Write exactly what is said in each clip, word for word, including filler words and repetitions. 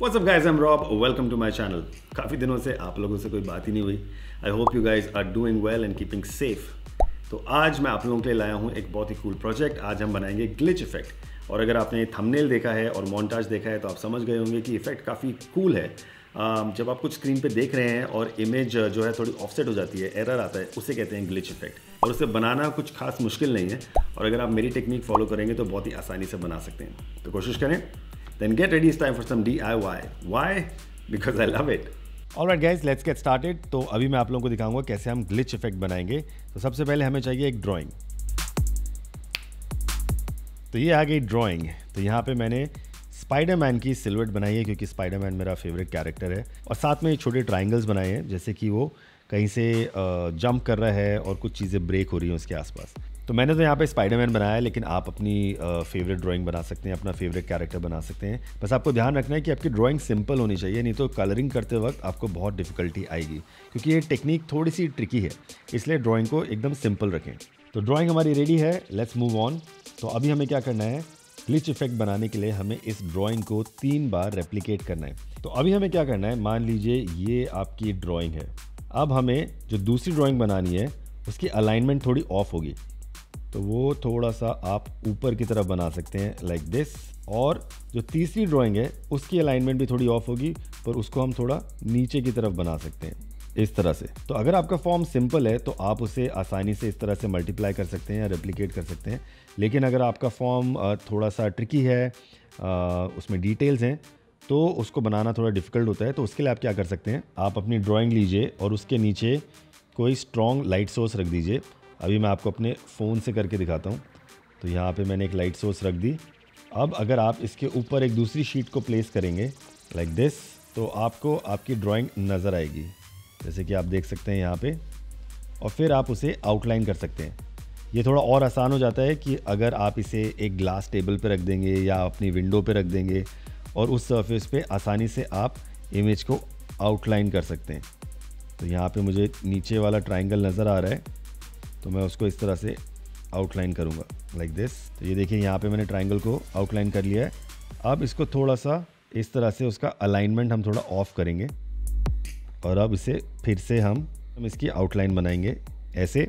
What's up guys, I'm Rob. Welcome to my channel. काफ़ी दिनों से आप लोगों से कोई बात ही नहीं हुई. I hope you guys are doing well and keeping safe. तो आज मैं आप लोगों के लिए लाया हूँ एक बहुत ही कूल प्रोजेक्ट. आज हम बनाएंगे ग्लिच इफेक्ट. और अगर आपने थंबनेल देखा है और मोन्टाज देखा है तो आप समझ गए होंगे कि इफेक्ट काफ़ी कूल है. um, जब आप कुछ स्क्रीन पे देख रहे हैं और इमेज जो है थोड़ी ऑफसेट हो जाती है, एरर आता है, उसे कहते हैं ग्लिच इफेक्ट. और उसे बनाना कुछ खास मुश्किल नहीं है और अगर आप मेरी टेक्निक फॉलो करेंगे तो बहुत ही आसानी से बना सकते हैं. तो कोशिश करें. Then get ready, it's time for some D I Y. Why? Because I love it. Alright guys, let's get started. तो अभी मैं आप लोगों को दिखाऊंगा कैसे हम ग्लिच इफेक्ट बनाएंगे. तो सबसे पहले हमें चाहिए एक ड्राइंग. तो ये आ गई ड्राइंग. तो यहाँ पे मैंने स्पाइडरमैन की सिलुएट बनाई है क्योंकि स्पाइडरमैन मेरा फेवरेट कैरेक्टर है. और साथ में छोटे ट्राइंगल्स बनाए हैं जैसे कि वो कहीं से जंप कर रहा है और कुछ चीज़ें ब्रेक हो रही हैं उसके आसपास. तो मैंने तो यहाँ पे स्पाइडरमैन बनाया है, लेकिन आप अपनी फेवरेट ड्राइंग बना सकते हैं, अपना फेवरेट कैरेक्टर बना सकते हैं. बस आपको ध्यान रखना है कि आपकी ड्राइंग सिंपल होनी चाहिए, नहीं तो कलरिंग करते वक्त आपको बहुत डिफिकल्टी आएगी क्योंकि ये टेक्निक थोड़ी सी ट्रिकी है. इसलिए ड्राइंग को एकदम सिंपल रखें. तो ड्राइंग हमारी रेडी है, लेट्स मूव ऑन. तो अभी हमें क्या करना है, ग्लिच इफेक्ट बनाने के लिए हमें इस ड्राइंग को तीन बार रेप्लिकेट करना है. तो अभी हमें क्या करना है, मान लीजिए ये आपकी ड्राइंग है. अब हमें जो दूसरी ड्राइंग बनानी है उसकी अलाइनमेंट थोड़ी ऑफ होगी, तो वो थोड़ा सा आप ऊपर की तरफ बना सकते हैं लाइक दिस. और जो तीसरी ड्राइंग है उसकी अलाइनमेंट भी थोड़ी ऑफ होगी, पर उसको हम थोड़ा नीचे की तरफ बना सकते हैं इस तरह से. तो अगर आपका फॉर्म सिंपल है तो आप उसे आसानी से इस तरह से मल्टीप्लाई कर सकते हैं या रेप्लिकेट कर सकते हैं. लेकिन अगर आपका फॉर्म थोड़ा सा ट्रिकी है, उसमें डिटेल्स हैं, तो उसको बनाना थोड़ा डिफिकल्ट होता है. तो उसके लिए आप क्या कर सकते हैं, आप अपनी ड्राइंग लीजिए और उसके नीचे कोई स्ट्रॉन्ग लाइट सोर्स रख दीजिए. अभी मैं आपको अपने फ़ोन से करके दिखाता हूँ. तो यहाँ पे मैंने एक लाइट सोर्स रख दी. अब अगर आप इसके ऊपर एक दूसरी शीट को प्लेस करेंगे लाइक दिस, तो आपको आपकी ड्राइंग नज़र आएगी जैसे कि आप देख सकते हैं यहाँ पे. और फिर आप उसे आउटलाइन कर सकते हैं. ये थोड़ा और आसान हो जाता है कि अगर आप इसे एक ग्लास टेबल पे रख देंगे या अपनी विंडो पे रख देंगे और उस सरफेस पे आसानी से आप इमेज को आउटलाइन कर सकते हैं. तो यहाँ पे मुझे नीचे वाला ट्राइंगल नज़र आ रहा है, तो मैं उसको इस तरह से आउटलाइन करूँगा लाइक दिस. तो ये देखिए यहाँ पे मैंने ट्राइंगल को आउटलाइन कर लिया है. अब इसको थोड़ा सा इस तरह से उसका अलाइनमेंट हम थोड़ा ऑफ करेंगे और अब इसे फिर से हम हम इसकी आउटलाइन बनाएंगे ऐसे.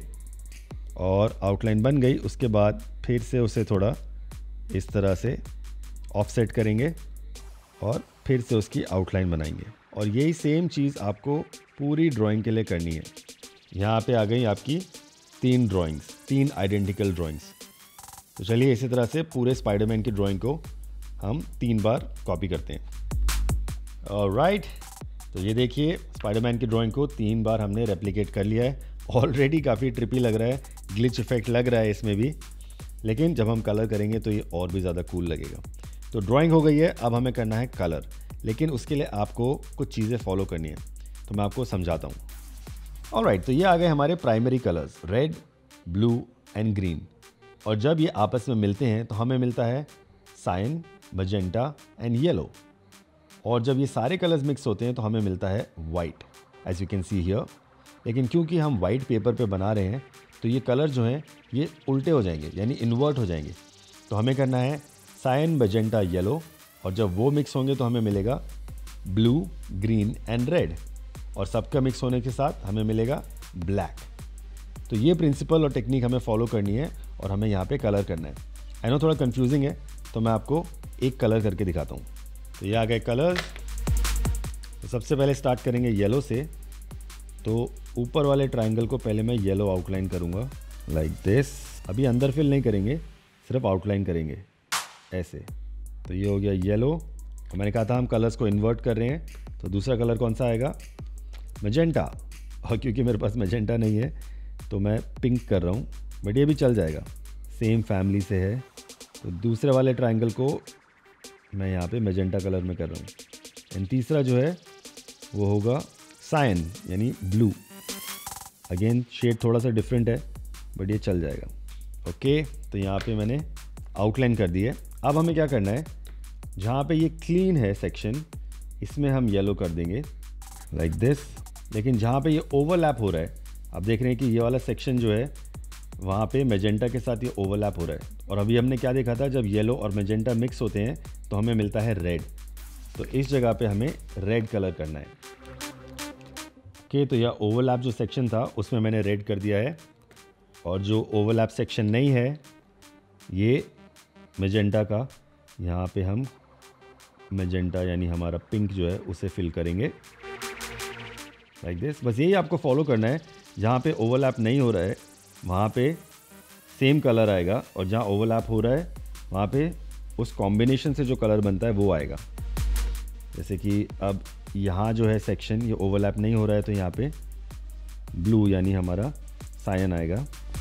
और आउटलाइन बन गई, उसके बाद फिर से उसे थोड़ा इस तरह से ऑफसेट करेंगे और फिर से उसकी आउटलाइन बनाएंगे. और यही सेम चीज़ आपको पूरी ड्राइंग के लिए करनी है. यहाँ पे आ गई आपकी तीन ड्राइंग्स, तीन आइडेंटिकल ड्राइंग्स. तो चलिए इसी तरह से पूरे स्पाइडरमैन की ड्राइंग को हम तीन बार कॉपी करते हैं. ऑलराइट, तो ये देखिए स्पाइडरमैन की ड्राइंग को तीन बार हमने रेप्लिकेट कर लिया है. ऑलरेडी काफ़ी ट्रिपी लग रहा है, ग्लिच इफेक्ट लग रहा है इसमें भी, लेकिन जब हम कलर करेंगे तो ये और भी ज़्यादा कूल लगेगा. तो ड्राइंग हो गई है, अब हमें करना है कलर. लेकिन उसके लिए आपको कुछ चीज़ें फॉलो करनी है, तो मैं आपको समझाता हूँ. ऑलराइट right, तो ये आ गए हमारे primary colours, red, blue and green. और जब ये आपस में मिलते हैं तो हमें मिलता है साइन, मजेंटा एंड येलो. और जब ये सारे कलर्स मिक्स होते हैं तो हमें मिलता है white, as you can see here. लेकिन क्योंकि हम वाइट पेपर पे बना रहे हैं तो ये कलर जो हैं ये उल्टे हो जाएंगे, यानी इन्वर्ट हो जाएंगे. तो हमें करना है साइन, मजेंटा, येलो. और जब वो मिक्स होंगे तो हमें मिलेगा ब्लू, ग्रीन एंड रेड. और सबका मिक्स होने के साथ हमें मिलेगा ब्लैक. तो ये प्रिंसिपल और टेक्निक हमें फॉलो करनी है और हमें यहाँ पे कलर करना है. आई नो थोड़ा कंफ्यूजिंग है, तो मैं आपको एक कलर करके दिखाता हूँ. तो ये आ गए कलर्स. तो सबसे पहले स्टार्ट करेंगे येलो से. तो ऊपर वाले ट्राइंगल को पहले मैं येलो आउटलाइन करूँगा लाइक दिस. अभी अंदर फिल नहीं करेंगे, सिर्फ आउटलाइन करेंगे ऐसे. तो ये हो गया येलो. मैंने कहा था हम कलर्स को इन्वर्ट कर रहे हैं, तो दूसरा कलर कौन सा आएगा, मजेंटा. और क्योंकि मेरे पास मजेंटा नहीं है तो मैं पिंक कर रहा हूँ, बट ये भी चल जाएगा, सेम फैमिली से है. तो दूसरे वाले ट्राइंगल को मैं यहाँ पे मजेंटा कलर में कर रहा हूँ. एंड तीसरा जो है वो होगा साइन, यानी ब्लू. अगेन शेड थोड़ा सा डिफरेंट है, बट ये चल जाएगा. ओके, तो यहाँ पे मैंने आउटलाइन कर दी है. अब हमें क्या करना है, जहाँ पे ये क्लीन है सेक्शन, इसमें हम येलो कर देंगे लाइक दिस. लेकिन जहाँ पे ये ओवरलैप हो रहा है, आप देख रहे हैं कि ये वाला सेक्शन जो है वहाँ पे मैजेंटा के साथ ये ओवरलैप हो रहा है. और अभी हमने क्या देखा था, जब येलो और मैजेंटा मिक्स होते हैं तो हमें मिलता है रेड. तो इस जगह पे हमें रेड कलर करना है। ओके, तो यह ओवरलैप जो सेक्शन था उसमें मैंने रेड कर दिया है, और जो ओवरलैप सेक्शन नहीं है ये मैजेंटा का, यहाँ पे हम मैजेंटा यानी हमारा पिंक जो है उसे फिल करेंगे लाइक दिस। बस यही आपको फॉलो करना है, जहाँ पे ओवरलैप नहीं हो रहा है वहाँ पे सेम कलर आएगा, और जहाँ ओवरलैप हो रहा है वहाँ पे उस कॉम्बिनेशन से जो कलर बनता है वो आएगा। जैसे कि अब यहाँ जो है सेक्शन ये ओवरलैप नहीं हो रहा है, तो यहाँ पे ब्लू यानी हमारा सायन आएगा।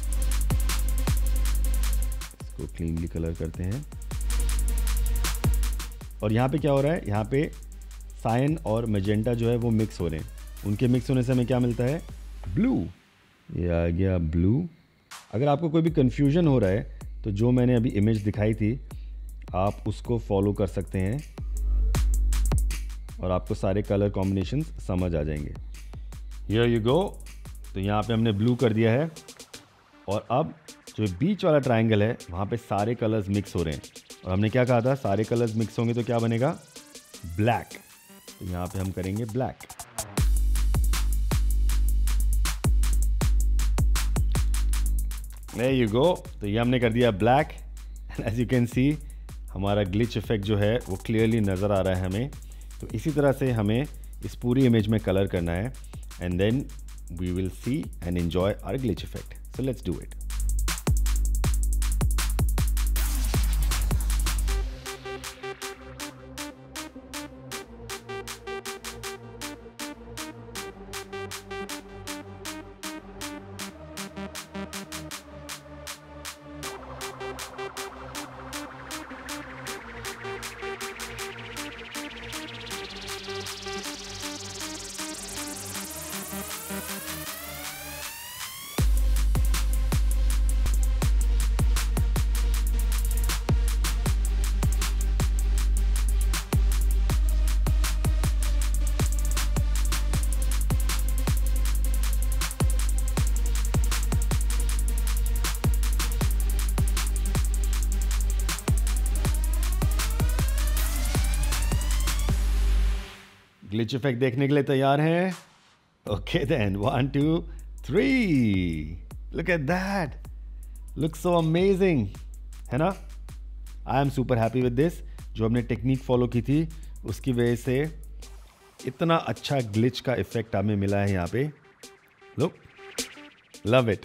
इसको क्लीनली कलर करते हैं। और यहाँ पे क्या हो रहा है, यहाँ पे सायन और मैजेंटा जो है वो मिक्स हो रहे हैं। उनके मिक्स होने से हमें क्या मिलता है, ब्लू। ये आ गया ब्लू। अगर आपको कोई भी कन्फ्यूजन हो रहा है तो जो मैंने अभी इमेज दिखाई थी आप उसको फॉलो कर सकते हैं और आपको सारे कलर कॉम्बिनेशंस समझ आ जाएंगे। Here you go. तो यहाँ पे हमने ब्लू कर दिया है, और अब जो बीच वाला ट्रायंगल है वहाँ पे सारे कलर्स मिक्स हो रहे हैं, और हमने क्या कहा था, सारे कलर्स मिक्स होंगे तो क्या बनेगा, ब्लैक। तो यहाँ पे हम करेंगे ब्लैक। There you go। तो ये हमने कर दिया black, and as you can see हमारा ग्लिच इफेक्ट जो है वो क्लियरली नज़र आ रहा है हमें। तो इसी तरह से हमें इस पूरी इमेज में कलर करना है, and then we will see and enjoy our glitch effect. So let's do it. Glitch effect देखने के लिए तैयार हैं? Okay then, one two three. Look at that, look so amazing, है ना? I am super happy with this. जो हमने technique follow की थी उसकी वजह से इतना अच्छा ग्लिच का इफेक्ट हमें मिला है यहाँ पे। Look, love it.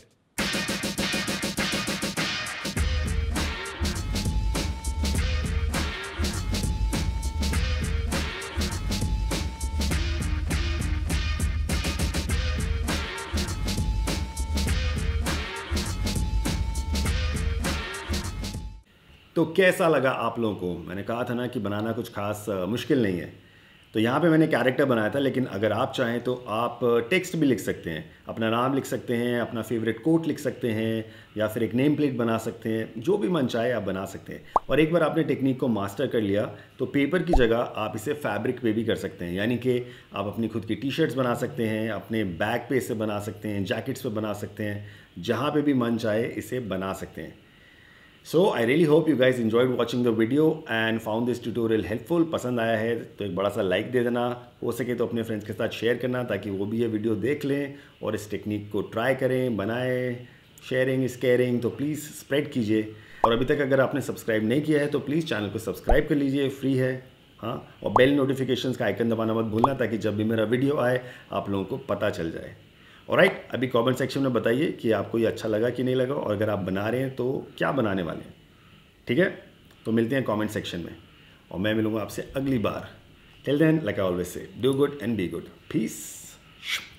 तो कैसा लगा आप लोगों को? मैंने कहा था ना कि बनाना कुछ खास मुश्किल नहीं है। तो यहाँ पे मैंने कैरेक्टर बनाया था, लेकिन अगर आप चाहें तो आप टेक्स्ट भी लिख सकते हैं, अपना नाम लिख सकते हैं, अपना फेवरेट कोट लिख सकते हैं, या फिर एक नेम प्लेट बना सकते हैं। जो भी मन चाहे आप बना सकते हैं। और एक बार आपने टेक्निक को मास्टर कर लिया तो पेपर की जगह आप इसे फैब्रिक पे भी कर सकते हैं, यानी कि आप अपनी खुद की टी शर्ट्स बना सकते हैं, अपने बैग पे इसे बना सकते हैं, जैकेट्स पे बना सकते हैं, जहाँ पे भी मन चाहे इसे बना सकते हैं। So I really hope you guys enjoyed watching the video and found this tutorial helpful। पसंद आया है तो एक बड़ा सा लाइक दे देना, हो सके तो अपने फ्रेंड्स के साथ शेयर करना ताकि वो भी ये वीडियो देख लें और इस टेक्निक को ट्राई करें, बनाएं। शेयरिंग इज केयरिंग, तो प्लीज़ स्प्रेड कीजिए। और अभी तक अगर आपने सब्सक्राइब नहीं किया है तो प्लीज़ चैनल को सब्सक्राइब कर लीजिए, फ्री है। हाँ, और बेल नोटिफिकेशंस का आइकन दबाना मत भूलना ताकि जब भी मेरा वीडियो आए आप लोगों को पता चल जाए। ऑलराइट, अभी कमेंट सेक्शन में बताइए कि आपको ये अच्छा लगा कि नहीं लगा, और अगर आप बना रहे हैं तो क्या बनाने वाले हैं। ठीक है, तो मिलते हैं कमेंट सेक्शन में, और मैं मिलूंगा आपसे अगली बार। Till then, like I always say, do good and be good. Piece.